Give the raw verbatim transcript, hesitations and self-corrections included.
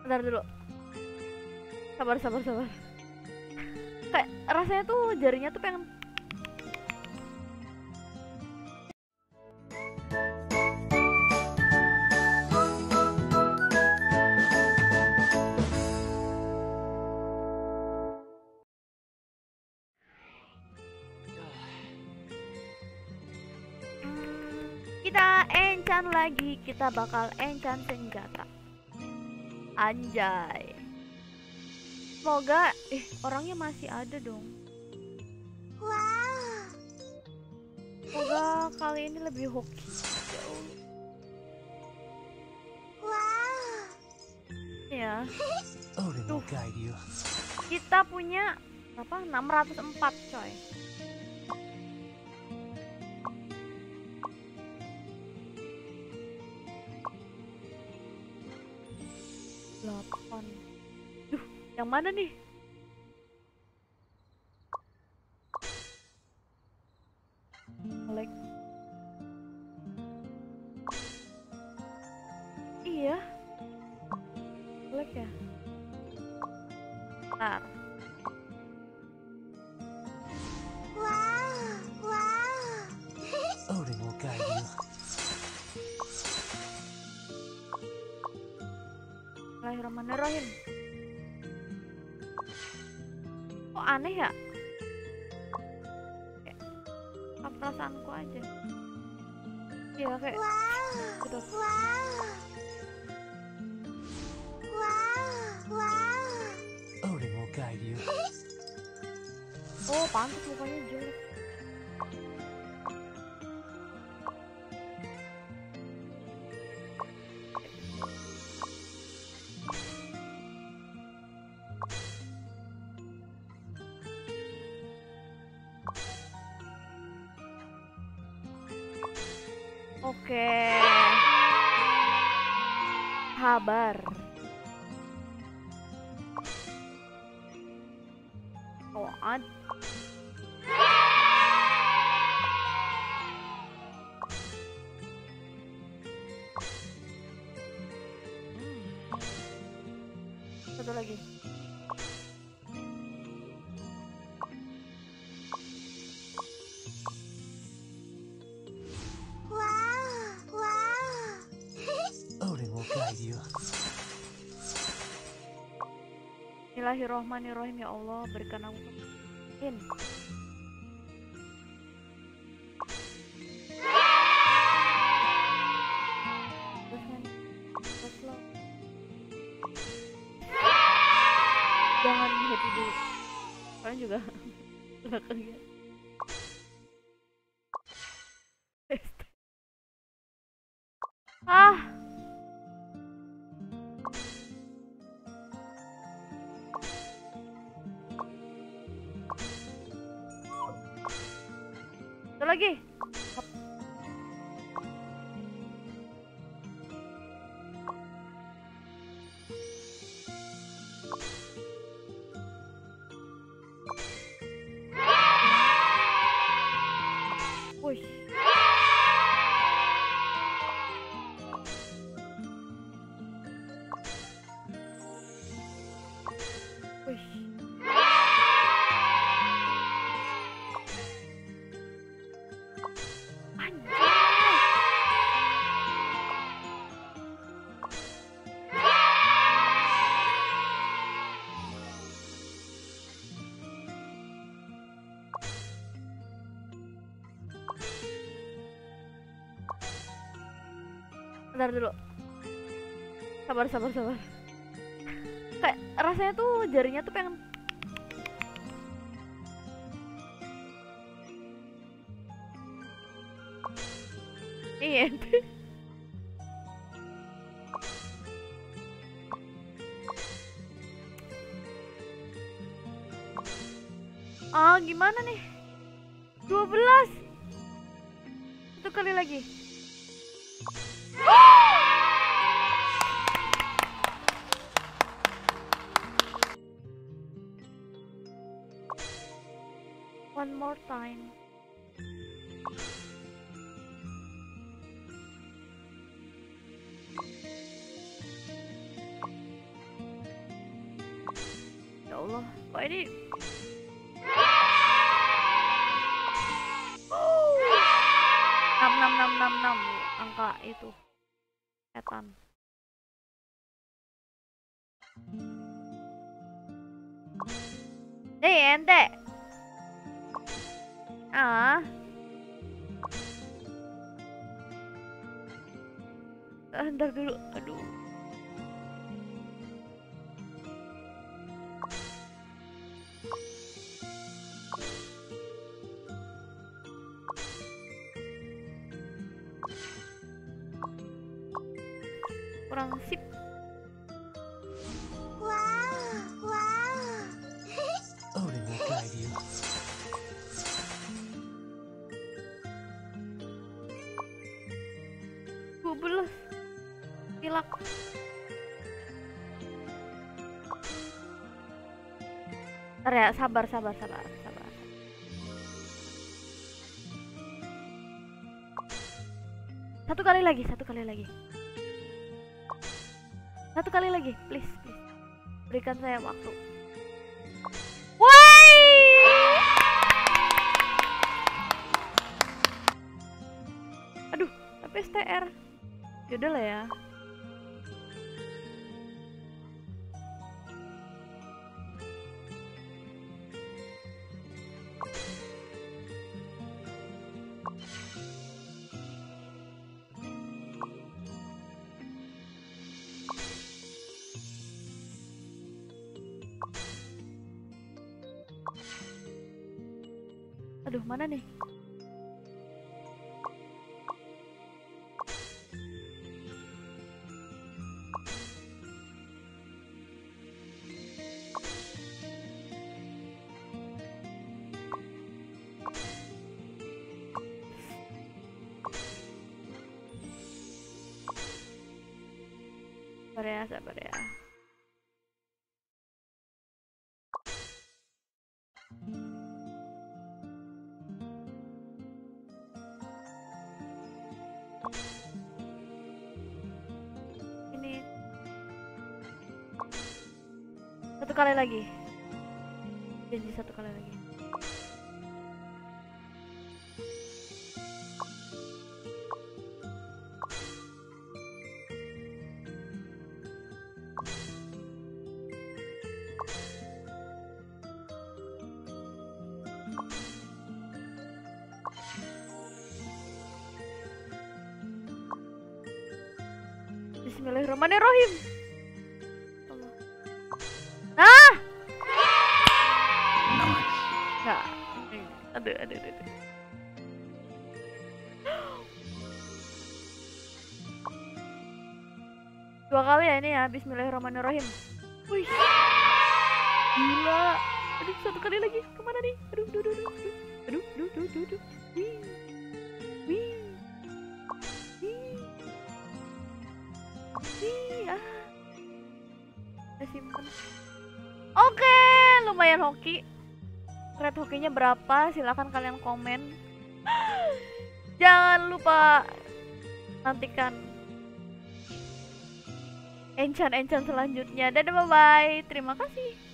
Bentar dulu. Sabar, sabar, sabar. Kayak rasanya tuh jarinya tuh pengen. Kita enchant lagi, kita bakal enchant senjata. Anjay. Semoga eh orangnya masih ada dong. Wow. Semoga kali ini lebih hoki. Wow. Ya. Odin will guide you. Kita punya apa? enam ratus empat, coy. delapan. Duh, yang mana nih? Lag. Iya. Lag ya? Bentar. Wow. Wow. Odin will guide you. Bismillahirrahmanirrahim. Kok aneh ya? Kayak apa perasaanku aja. Iya kayak Wow. gitu. Wow. Wow. Wow. Odin will guide you. Oh, pantas mukanya jelek. Oke. Sabar. Oh, ad. Satu lagi. Wow. Wow. Odin will guide you. Bismillahirrahmanirrahim, ya Allah, berikan aku in. Terus kan, terus lo. Jangan happy dulu. Kalian juga belakangnya. Ah. Satu lagi. Hop. Wih. Wih. Bentar dulu. Sabar, sabar, sabar. Kayak rasanya tuh jarinya tuh pengen. Iya. Ah, gimana nih? dua belas. Satu kali lagi. One more time. Allah, kok ini enam enam enam enam enam angka itu setan. Hei ente. Ah. Ntar dulu, aduh. Kurang sip. Wow, wow. Odin will guide you. dua belas. Pilak. Ntar ya, sabar, sabar, sabar, sabar. Satu kali lagi, satu kali lagi. Satu kali lagi, please, please. Berikan saya waktu. Woi! Aduh, tapi S T R. Yaudah lah ya. Aduh, mana nih? Sabar ya, sabar ya. Ini satu kali lagi. Janji satu kali lagi. Bismillahirrahmanirrahim. Allah. Nah. Nggak. Aduh, aduh, aduh, aduh. Dua kali ya ini ya. Bismillahirrahmanirrahim. Wih. Gila. Aduh, satu kali lagi. Kemana nih? Aduh, aduh, aduh, aduh. Aduh, aduh, aduh, aduh, aduh. Wih. Wih. Iya, udah simpen. Oke, lumayan hoki. Red hokinya berapa? Silahkan kalian komen. Jangan lupa nantikan enchant-enchant selanjutnya. Dadah, bye bye. Terima kasih.